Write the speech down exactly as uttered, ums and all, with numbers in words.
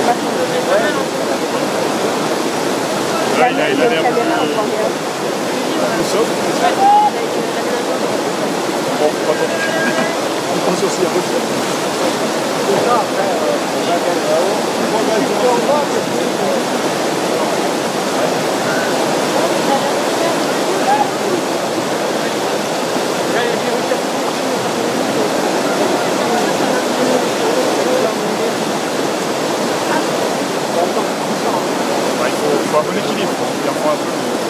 Là, il a il a l'air plus... Sauf. Bon, pas trop. On pense aussi à vous. Il faut, faut un bon équilibre, il en faut un peu.